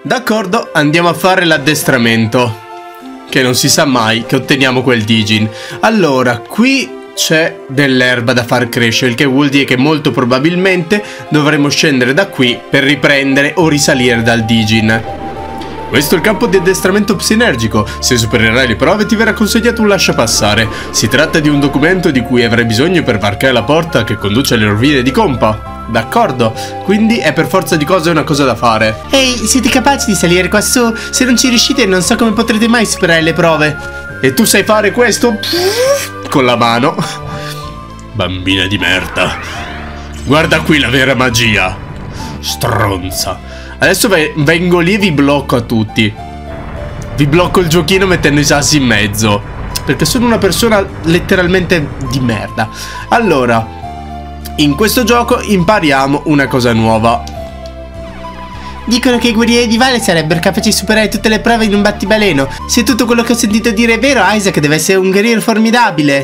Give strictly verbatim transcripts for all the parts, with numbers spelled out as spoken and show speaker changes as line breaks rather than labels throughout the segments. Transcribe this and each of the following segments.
D'accordo, andiamo a fare l'addestramento. Che non si sa mai che otteniamo quel Digin. Allora, qui c'è dell'erba da far crescere, il che vuol dire che molto probabilmente dovremo scendere da qui per riprendere o risalire dal Digin. Questo è il campo di addestramento psinergico. Se supererai le prove ti verrà consegnato un lasciapassare. Si tratta di un documento di cui avrai bisogno per varcare la porta che conduce alle rovine di Compa. D'accordo, quindi è per forza di cose una cosa da fare.
Ehi, siete capaci di salire qua su? Se non ci riuscite non so come potrete mai superare le prove.
E tu sai fare questo? Con la mano. Bambina di merda. Guarda qui la vera magia. Stronza. Adesso vengo lì e vi blocco a tutti. Vi blocco il giochino mettendo i sassi in mezzo, perché sono una persona letteralmente di merda. Allora, in questo gioco impariamo una cosa nuova.
Dicono che i guerrieri di Vale sarebbero capaci di superare tutte le prove in un battibaleno. Se tutto quello che ho sentito dire è vero, Isaac deve essere un guerriero formidabile.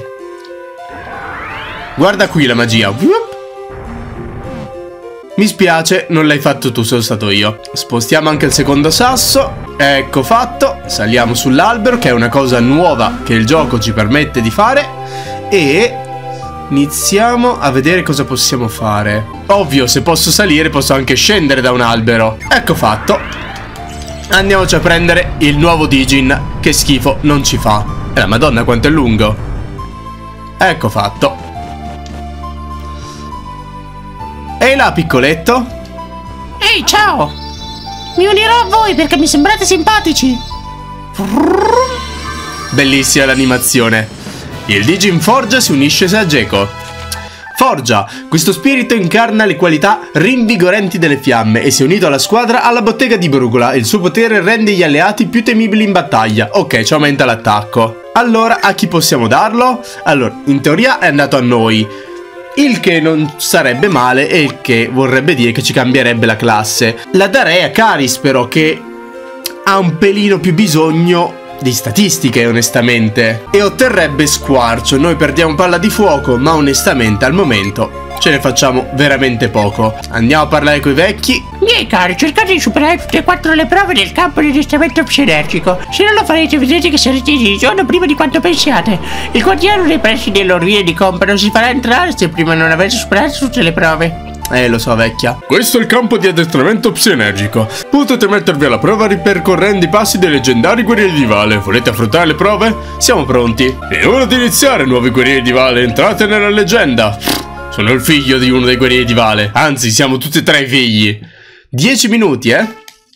Guarda qui la magia. Mi spiace, non l'hai fatto tu, sono stato io. Spostiamo anche il secondo sasso. Ecco fatto. Saliamo sull'albero, che è una cosa nuova che il gioco ci permette di fare. E iniziamo a vedere cosa possiamo fare. Ovvio, se posso salire posso anche scendere da un albero. Ecco fatto. Andiamoci a prendere il nuovo Digin. Che schifo, non ci fa. E la madonna quanto è lungo. Ecco fatto. Ehi là, piccoletto.
Ehi, ciao. Mi unirò a voi perché mi sembrate simpatici.
Bellissima l'animazione. Il Digin Forgia si unisce a Geco. Forgia, questo spirito incarna le qualità rinvigorenti delle fiamme e si è unito alla squadra alla bottega di Brugola. Il suo potere rende gli alleati più temibili in battaglia. Ok, ci aumenta l'attacco. Allora, a chi possiamo darlo? Allora, in teoria è andato a noi, il che non sarebbe male e il che vorrebbe dire che ci cambierebbe la classe. La darei a Caris però, che ha un pelino più bisogno di statistiche onestamente, e otterrebbe squarcio. Noi perdiamo palla di fuoco, ma onestamente al momento ce ne facciamo veramente poco. Andiamo a parlare coi vecchi.
Miei cari, cercate di superare tutte e quattro le prove del campo di addestramento psinergico. Se non lo farete vedrete che sarete in zona prima di quanto pensiate. Il guardiano dei pressi delle rovine di Compa non si farà entrare se prima non avete superato tutte le prove.
Eh, lo so, vecchia. Questo è il campo di addestramento psinergico. Potete mettervi alla prova ripercorrendo i passi dei leggendari guerrieri di Vale. Volete affrontare le prove? Siamo pronti. È ora di iniziare, nuovi guerrieri di Vale. Entrate nella leggenda. Sono il figlio di uno dei guerrieri di Vale. Anzi, siamo tutti e tre i figli. Dieci minuti, eh?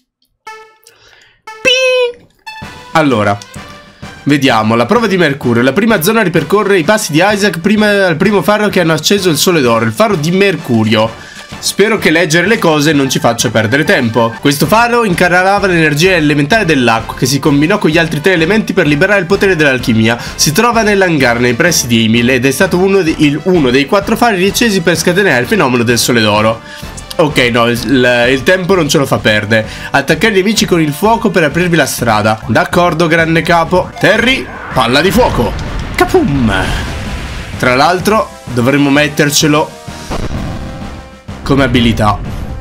Pii. Allora, vediamo, la prova di Mercurio. La prima zona ripercorre i passi di Isaac prima al primo faro che hanno acceso il sole d'oro, il faro di Mercurio. Spero che leggere le cose non ci faccia perdere tempo. Questo faro incarnava l'energia elementare dell'acqua, che si combinò con gli altri tre elementi per liberare il potere dell'alchimia. Si trova nell'hangar nei pressi di Emil ed è stato uno, di, il, uno dei quattro fari riaccesi per scatenare il fenomeno del sole d'oro. Ok, no, il, il tempo non ce lo fa perdere. Attaccare i nemici con il fuoco per aprirvi la strada. D'accordo, grande capo. Terry, palla di fuoco. Capum. Tra l'altro dovremmo mettercelo come abilità.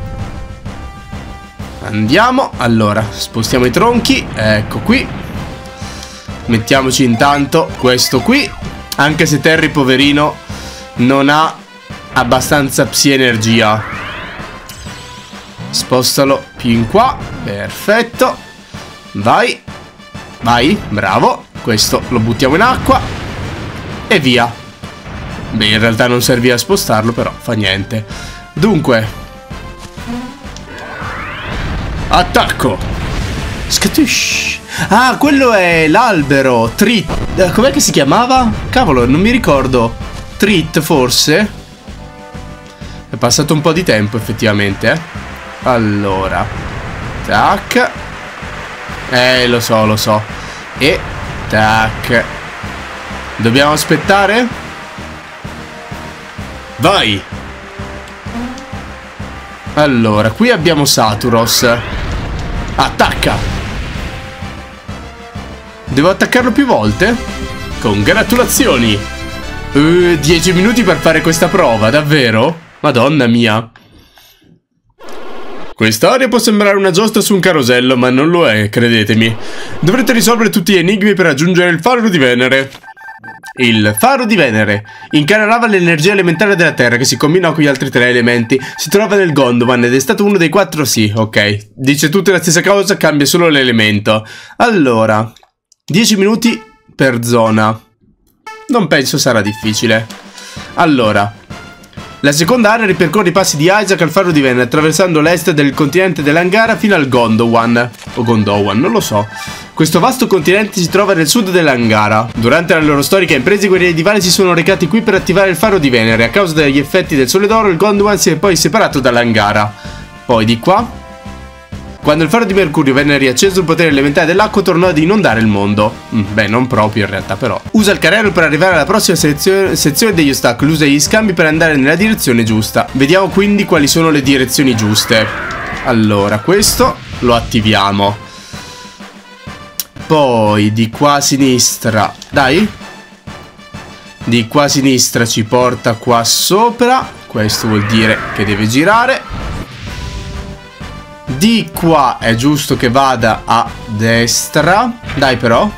Andiamo. Allora, spostiamo i tronchi. Ecco qui. Mettiamoci intanto questo qui. Anche se Terry, poverino, non ha abbastanza psi-energia. Spostalo più in qua. Perfetto. Vai. Vai, bravo. Questo lo buttiamo in acqua e via. Beh, in realtà non serviva a spostarlo, però fa niente. Dunque, attacco. Scatush. Ah, quello è l'albero. Trit. eh, Com'è che si chiamava? Cavolo, non mi ricordo. Trit, forse. È passato un po' di tempo, effettivamente, eh. Allora, tac. Eh, lo so, lo so. E tac. Dobbiamo aspettare? Vai. Allora, qui abbiamo Saturos. Attacca. Devo attaccarlo più volte? Congratulazioni. uh, dieci minuti per fare questa prova, davvero? Madonna mia. Quest'area può sembrare una giostra su un carosello, ma non lo è, credetemi. Dovrete risolvere tutti gli enigmi per raggiungere il faro di Venere. Il faro di Venere incarnava l'energia elementare della Terra che si combinò con gli altri tre elementi. Si trova nel Gondwan ed è stato uno dei quattro sì, ok. Dice tutte la stessa cosa, cambia solo l'elemento. Allora, dieci minuti per zona. Non penso sarà difficile. Allora, la seconda area ripercorre i passi di Isaac al faro di Venere, attraversando l'est del continente dell'Angara fino al Gondwan. O Gondwan, non lo so. Questo vasto continente si trova nel sud dell'Angara. Durante la loro storica impresa, i guerrieri di Vale si sono recati qui per attivare il faro di Venere. A causa degli effetti del Sole d'Oro, il Gondwan si è poi separato dall'Angara. Poi di qua, quando il faro di Mercurio venne riacceso, il potere elementare dell'acqua tornò ad inondare il mondo. Mm, beh, non proprio in realtà, però. Usa il carrello per arrivare alla prossima sezione, sezione degli ostacoli. Usa gli scambi per andare nella direzione giusta. Vediamo quindi quali sono le direzioni giuste. Allora, questo lo attiviamo. Poi di qua a sinistra. Dai. Di qua a sinistra ci porta qua sopra. Questo vuol dire che deve girare. Di qua è giusto che vada a destra. Dai però.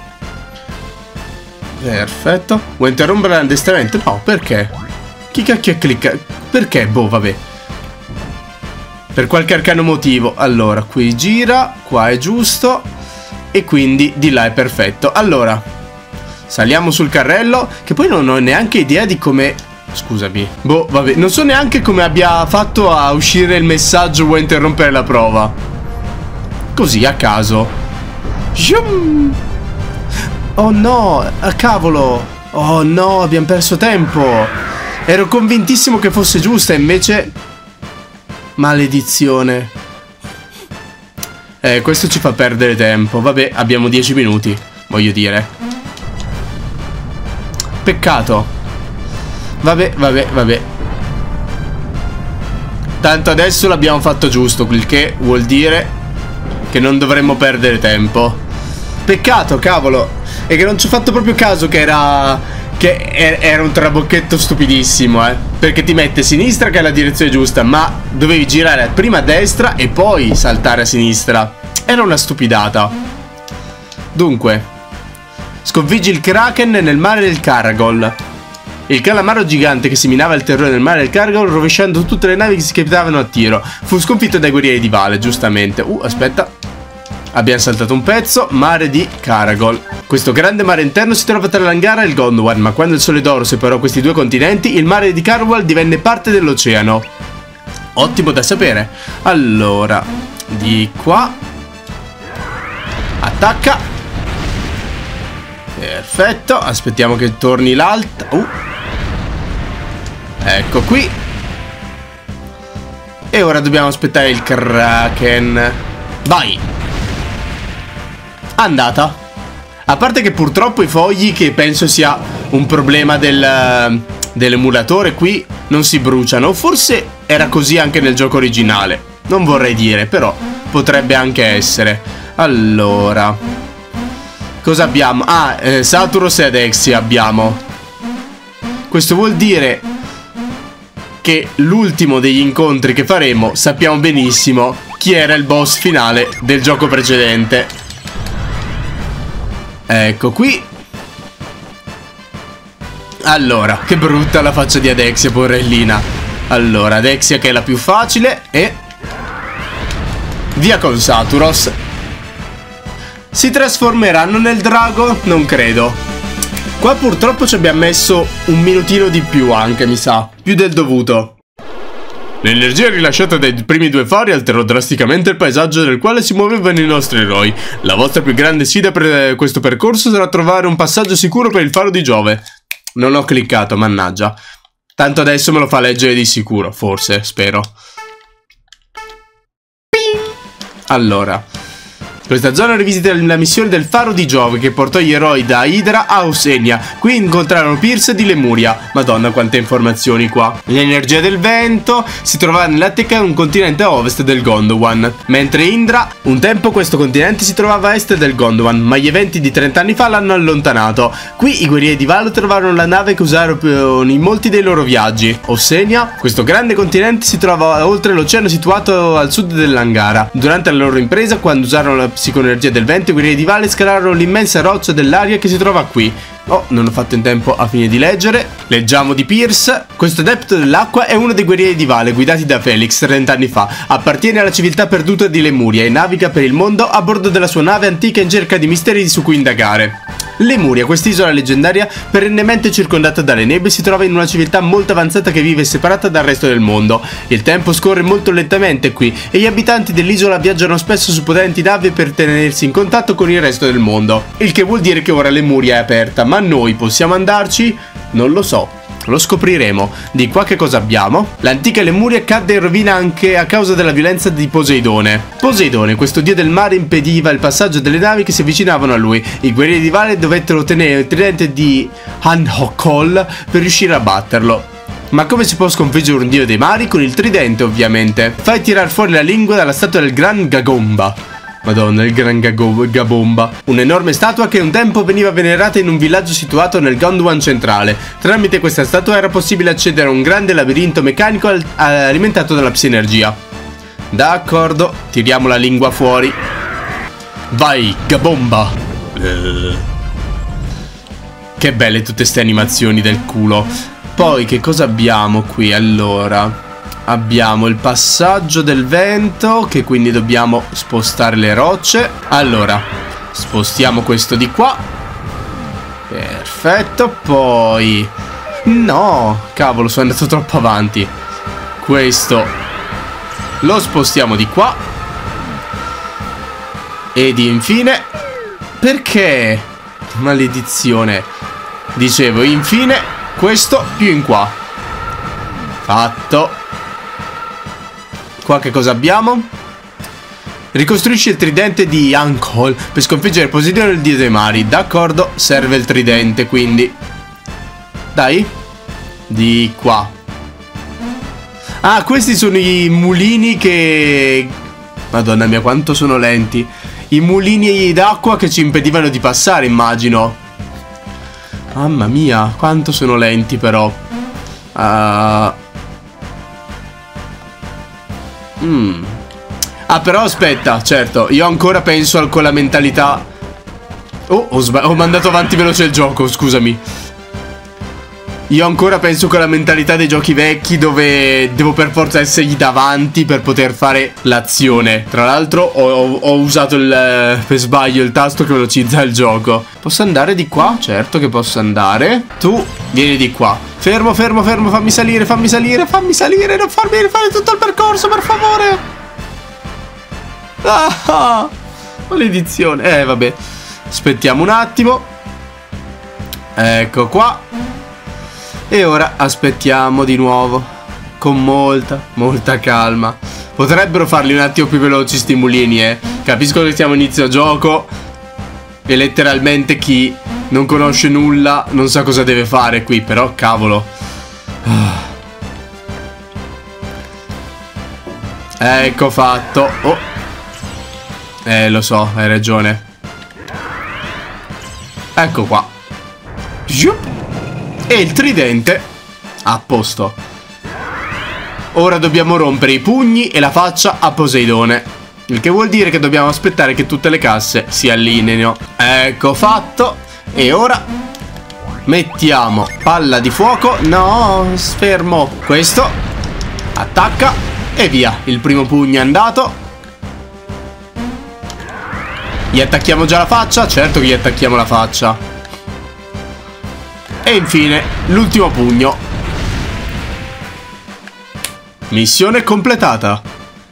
Perfetto. Vuoi interrompere l'addestramento? No, perché? Chi cacchio clicca? Perché? Boh, vabbè. Per qualche arcano motivo. Allora, qui gira. Qua è giusto. E quindi di là è perfetto. Allora, saliamo sul carrello. Che poi non ho neanche idea di come... Scusami. Boh, vabbè. Non so neanche come abbia fatto a uscire il messaggio vuoi interrompere la prova. Così, a caso. Zoom. Oh no, a cavolo. Oh no, abbiamo perso tempo. Ero convintissimo che fosse giusta, invece... Maledizione. Eh, questo ci fa perdere tempo. Vabbè, abbiamo dieci minuti, voglio dire. Peccato. Vabbè, vabbè, vabbè. Tanto adesso l'abbiamo fatto giusto, il che vuol dire che non dovremmo perdere tempo. Peccato, cavolo. E che non ci ho fatto proprio caso che era... Che era un trabocchetto stupidissimo, eh. Perché ti mette a sinistra che è la direzione giusta, ma dovevi girare prima a destra e poi saltare a sinistra. Era una stupidata. Dunque, sconfiggi il Kraken nel mare del Caragol. Il calamaro gigante che seminava il terrore nel mare del Caragol, rovesciando tutte le navi che si capitavano a tiro. Fu sconfitto dai guerrieri di Vale, giustamente. Uh, aspetta. Abbiamo saltato un pezzo. Mare di Caragol. Questo grande mare interno si trova tra l'Angara e il Gondwan, ma quando il Sole d'Oro separò questi due continenti, il mare di Caragol divenne parte dell'oceano. Ottimo da sapere. Allora, di qua. Attacca. Perfetto. Aspettiamo che torni l'alta. Uh. Ecco qui. E ora dobbiamo aspettare il Kraken. Vai. Andata. A parte che purtroppo i fogli, che penso sia un problema del, dell'emulatore, qui non si bruciano. Forse era così anche nel gioco originale. Non vorrei dire, però potrebbe anche essere. Allora, cosa abbiamo? Ah, eh, Saturos e Adexia abbiamo. Questo vuol dire che l'ultimo degli incontri che faremo sappiamo benissimo chi era il boss finale del gioco precedente. Ecco qui. Allora, che brutta la faccia di Adexia, porellina. Allora, Adexia che è la più facile. E via con Saturos. Si trasformeranno nel drago? Non credo. Qua purtroppo ci abbiamo messo un minutino di più anche, mi sa. Più del dovuto. L'energia rilasciata dai primi due fari alterò drasticamente il paesaggio nel quale si muovevano i nostri eroi. La vostra più grande sfida per questo percorso sarà trovare un passaggio sicuro per il faro di Giove. Non ho cliccato, mannaggia. Tanto adesso me lo fa leggere di sicuro, forse, spero. Allora, Questa zona rivisita la missione del faro di Giove che portò gli eroi da Hydra a Ossenia. Qui incontrarono Pierce di Lemuria. Madonna quante informazioni qua. L'energia del vento si trovava nell'Attica, un continente a ovest del Gondwan. Mentre Indra, un tempo questo continente si trovava a est del Gondwan, ma gli eventi di trenta anni fa l'hanno allontanato. Qui i guerrieri di Valo trovarono la nave che usarono in molti dei loro viaggi. Ossenia, questo grande continente si trova oltre l'oceano situato al sud dell'Angara. Durante la loro impresa, quando usarono la psicoenergia del vento, i guerrieri di Vale scalarono l'immensa roccia dell'aria che si trova qui. Oh, non ho fatto in tempo a fine di leggere. Leggiamo di Pierce. Questo adepto dell'acqua è uno dei guerrieri di Vale guidati da Felix trenta anni fa. Appartiene alla civiltà perduta di Lemuria e naviga per il mondo a bordo della sua nave antica in cerca di misteri su cui indagare. Lemuria, quest'isola leggendaria perennemente circondata dalle nebbie, si trova in una civiltà molto avanzata che vive separata dal resto del mondo. Il tempo scorre molto lentamente qui e gli abitanti dell'isola viaggiano spesso su potenti navi per tenersi in contatto con il resto del mondo. Il che vuol dire che ora Lemuria è aperta, ma noi possiamo andarci? Non lo so. Lo scopriremo. Di qua che cosa abbiamo? L'antica Lemuria cadde in rovina anche a causa della violenza di Poseidone. Poseidone, questo dio del mare, impediva il passaggio delle navi che si avvicinavano a lui. I guerrieri di Vale dovettero ottenere il tridente di Anhokol per riuscire a batterlo. Ma come si può sconfiggere un dio dei mari? Con il tridente, ovviamente. Fai tirar fuori la lingua dalla statua del Gran Gagomba. Madonna, il Gran Gabomba. Un'enorme statua che un tempo veniva venerata in un villaggio situato nel Gondwan centrale. Tramite questa statua era possibile accedere a un grande labirinto meccanico alimentato dalla psienergia. D'accordo, tiriamo la lingua fuori. Vai, Gabomba. Uh. Che belle tutte ste animazioni del culo. Poi che cosa abbiamo qui? Allora, abbiamo il passaggio del vento, che quindi dobbiamo spostare le rocce. Allora, spostiamo questo di qua. Perfetto. Poi no, cavolo, sono andato troppo avanti. Questo lo spostiamo di qua. Ed infine, perché? Maledizione. Dicevo, infine, questo più in qua. Fatto. Qua che cosa abbiamo? Ricostruisci il tridente di Anhokol per sconfiggere Poseidone, il dio dei mari. D'accordo, serve il tridente, quindi. Dai. Di qua. Ah, questi sono i mulini che... Madonna mia, quanto sono lenti. I mulini d'acqua che ci impedivano di passare, immagino. Mamma mia, quanto sono lenti però. Ah... Uh... Mm. Ah, però aspetta, certo, io ancora penso con la mentalità. Oh, ho, ho mandato avanti veloce il gioco, scusami. Io ancora penso con la mentalità dei giochi vecchi, dove devo per forza essergli davanti per poter fare l'azione. Tra l'altro ho, ho usato il, per sbaglio il tasto che velocizza il gioco. Posso andare di qua? Certo che posso andare. Tu vieni di qua. Fermo, fermo, fermo, fammi salire, fammi salire, fammi salire. Non farmi rifare tutto il percorso, per favore. Ah, maledizione. Eh, vabbè. Aspettiamo un attimo. Ecco qua. E ora aspettiamo di nuovo. Con molta, molta calma. Potrebbero farli un attimo più veloci sti mulini, eh. Capisco che siamo inizio gioco e letteralmente chi non conosce nulla non sa cosa deve fare qui. Però cavolo. Ecco fatto. Oh. Eh, lo so, hai ragione. Ecco qua. E il tridente a posto. Ora dobbiamo rompere i pugni e la faccia a Poseidone, il che vuol dire che dobbiamo aspettare che tutte le casse si allineino. Ecco fatto. E ora mettiamo palla di fuoco. No, fermo. Questo attacca e via. Il primo pugno è andato. Gli attacchiamo già la faccia? Certo che gli attacchiamo la faccia. E infine l'ultimo pugno. Missione completata.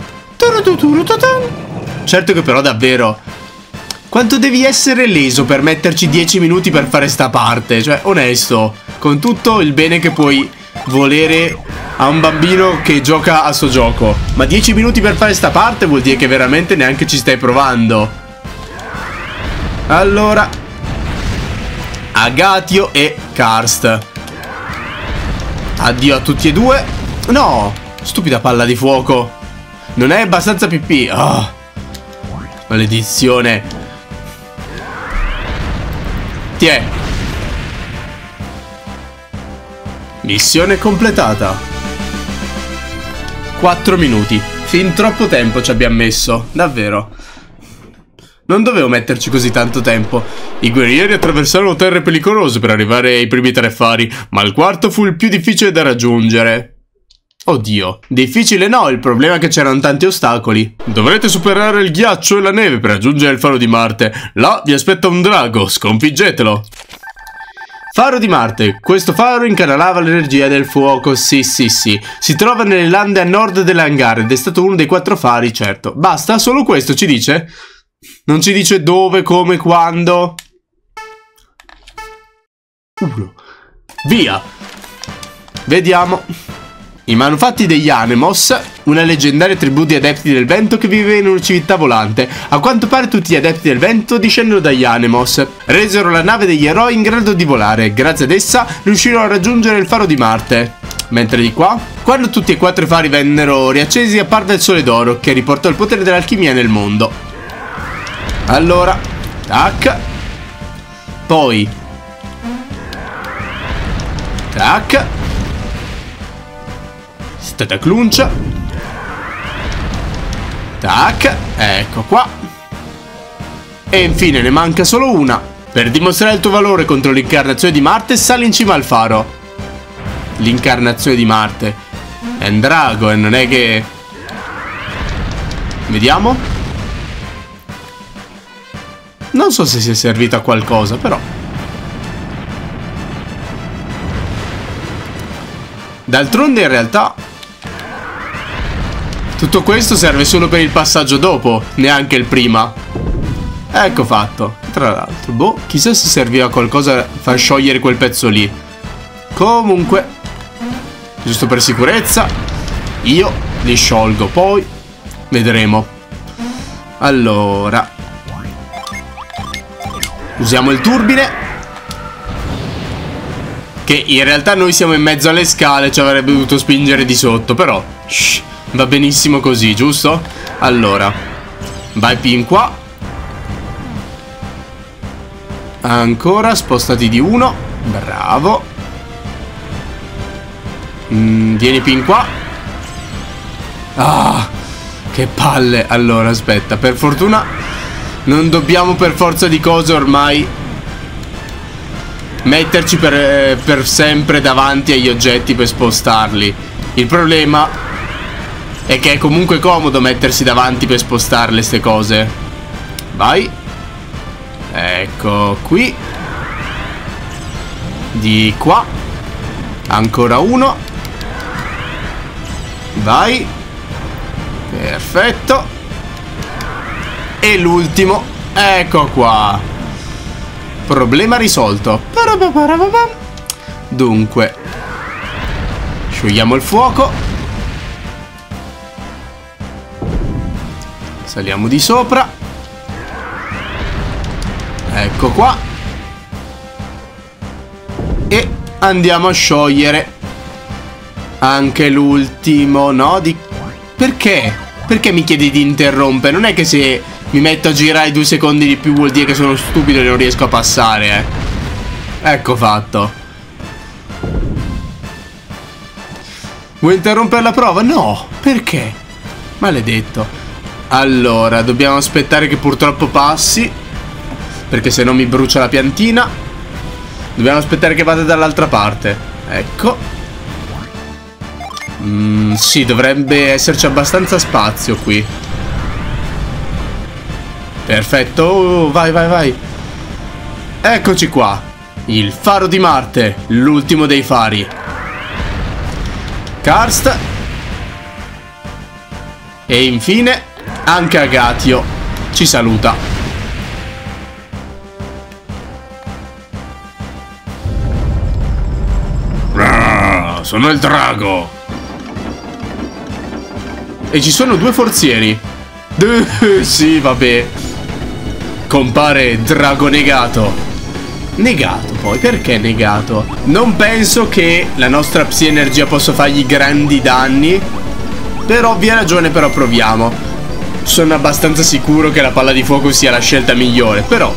Certo che però davvero, quanto devi essere leso per metterci dieci minuti per fare sta parte? Cioè, onesto, con tutto il bene che puoi volere a un bambino che gioca a sto gioco, ma dieci minuti per fare sta parte vuol dire che veramente neanche ci stai provando. Allora, Agatio e Karst. Addio a tutti e due. No, stupida palla di fuoco. Non è abbastanza pipì. Oh, maledizione. Tiè. Missione completata. Quattro minuti. Fin troppo tempo ci abbiamo messo. Davvero. Non dovevo metterci così tanto tempo. I guerrieri attraversarono terre pericolose per arrivare ai primi tre fari, ma il quarto fu il più difficile da raggiungere. Oddio, difficile no, il problema è che c'erano tanti ostacoli. Dovrete superare il ghiaccio e la neve per raggiungere il faro di Marte. Là vi aspetta un drago, sconfiggetelo. Faro di Marte. Questo faro incanalava l'energia del fuoco, sì sì sì. Si trova nelle lande a nord dell'hangar ed è stato uno dei quattro fari, certo. Basta, solo questo ci dice? Non ci dice dove, come, quando. Uno. Via. Vediamo. I manufatti degli Anemos, una leggendaria tribù di adepti del vento che vive in una civiltà volante. A quanto pare tutti gli adepti del vento discendono dagli Anemos. Resero la nave degli eroi in grado di volare. Grazie ad essa riuscirono a raggiungere il faro di Marte. Mentre di qua, quando tutti e quattro i fari vennero riaccesi, apparve il sole d'oro che riportò il potere dell'alchimia nel mondo. Allora, tac. Poi tac. Stata cluncia. Tac. Ecco qua. E infine ne manca solo una. Per dimostrare il tuo valore contro l'incarnazione di Marte, sali in cima al faro. L'incarnazione di Marte è un drago e non è che... Vediamo. Non so se sia servito a qualcosa, però. D'altronde in realtà tutto questo serve solo per il passaggio dopo, neanche il prima. Ecco fatto. Tra l'altro, boh, chissà se serviva a qualcosa far sciogliere quel pezzo lì. Comunque, giusto per sicurezza, io li sciolgo, poi vedremo. Allora, usiamo il turbine, che in realtà noi siamo in mezzo alle scale, ci avrebbe dovuto spingere di sotto, però shh, va benissimo così, giusto? Allora, vai pin qua. Ancora, spostati di uno. Bravo. mm, Vieni pin qua. Ah, che palle. Allora, aspetta, per fortuna non dobbiamo per forza di cose ormai metterci per, eh, per sempre davanti agli oggetti per spostarli. Il problema è che è comunque comodo mettersi davanti per spostarle ste cose. Vai. Ecco qui. Di qua. Ancora uno. Vai. Perfetto. E l'ultimo. Ecco qua. Problema risolto. Dunque, sciogliamo il fuoco. Saliamo di sopra. Ecco qua. E andiamo a sciogliere anche l'ultimo. No, di... Perché? Perché mi chiedi di interrompere? Non è che se mi metto a girare due secondi di più vuol dire che sono stupido e non riesco a passare, eh. Ecco fatto. Vuoi interrompere la prova? No, perché? Maledetto. Allora, dobbiamo aspettare che purtroppo passi, perché se no mi brucia la piantina. Dobbiamo aspettare che vada dall'altra parte. Ecco. mm, Sì, dovrebbe esserci abbastanza spazio qui. Perfetto, oh, vai vai vai. Eccoci qua. Il faro di Marte, l'ultimo dei fari. Karst. E infine anche Agatio ci saluta. Ah, sono il drago. E ci sono due forzieri. Uh, sì, vabbè. compare Drago Negato. Negato poi, perché negato? Non penso che la nostra psi-energia possa fargli grandi danni. Per ovvia ragione però proviamo. Sono abbastanza sicuro che la palla di fuoco sia la scelta migliore, però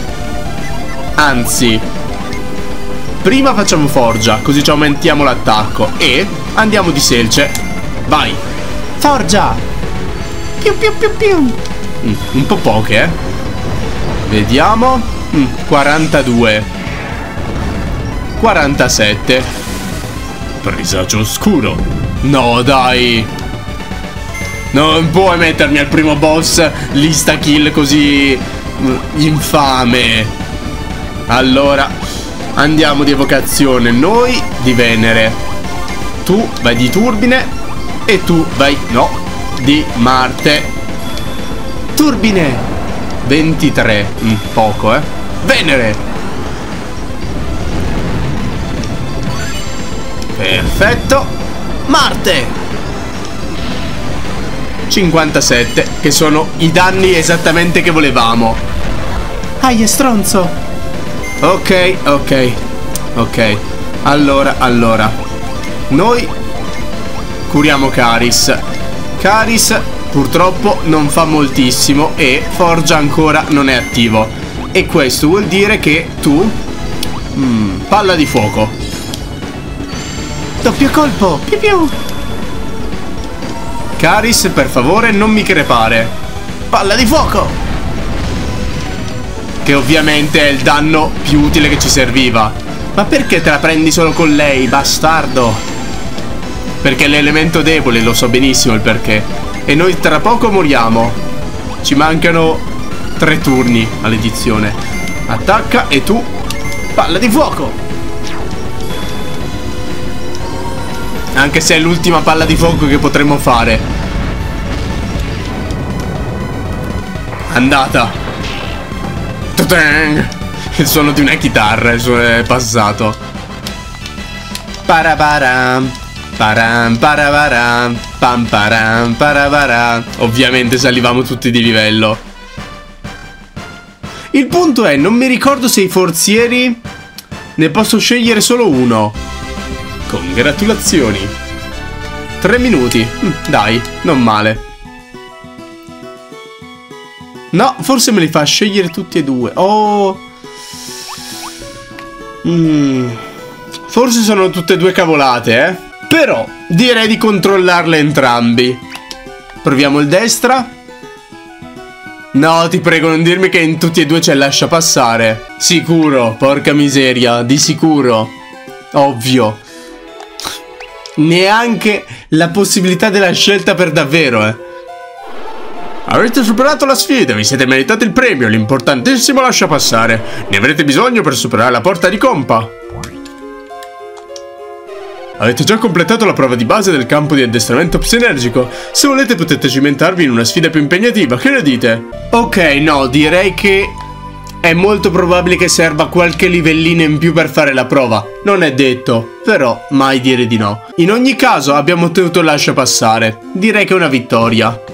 anzi, prima facciamo forgia, così ci aumentiamo l'attacco. E andiamo di selce. Vai.
Forgia. Piu piu piu piu.
Mm, un po' poche, eh. Vediamo. Mm, quarantadue. quarantasette. Presagio oscuro. No, dai. Non puoi mettermi al primo boss lista kill così mm, infame. Allora, andiamo di evocazione. Noi di Venere. Tu vai di Turbine. E tu vai, no, di Marte.
Turbine.
ventitré. Mm, poco, eh. Venere. Perfetto. Marte. cinquantasette. Che sono i danni esattamente che volevamo.
Aia, stronzo.
Ok, ok. Ok. Allora, allora noi curiamo Caris. Caris purtroppo non fa moltissimo e Forgia ancora non è attivo. E questo vuol dire che tu mm, palla di fuoco.
Doppio colpo. Piu piu.
Caris, per favore non mi crepare. Palla di fuoco. Che ovviamente è il danno più utile che ci serviva. Ma perché te la prendi solo con lei, bastardo? Perché è l'elemento debole, lo so benissimo il perché. E noi tra poco moriamo. Ci mancano tre turni all'edizione. Attacca e tu palla di fuoco. Anche se è l'ultima palla di fuoco che potremmo fare. Andata. Tutang! Il suono di una chitarra, il suono è passato. Parabaram. Param parabaram. Pam param parabaram. Ovviamente salivamo tutti di livello. Il punto è, non mi ricordo se i forzieri ne posso scegliere solo uno. Congratulazioni. Tre minuti. Mm, dai, non male. No, forse me li fa scegliere tutti e due. Oh. Mm. Forse sono tutte e due cavolate, eh. Però direi di controllarle entrambi. Proviamo il destra. No, ti prego, non dirmi che in tutti e due c'è il lascia passare. Sicuro, porca miseria, di sicuro. Ovvio. Neanche la possibilità della scelta per davvero, eh. Avete superato la sfida, vi siete meritati il premio, l'importantissimo lascia passare. Ne avrete bisogno per superare la porta di Compa. Avete già completato la prova di base del campo di addestramento psinergico. Se volete potete cimentarvi in una sfida più impegnativa, che ne dite? Ok, no, direi che è molto probabile che serva qualche livellino in più per fare la prova. Non è detto, però mai dire di no. In ogni caso abbiamo ottenuto il lascia passare. Direi che è una vittoria.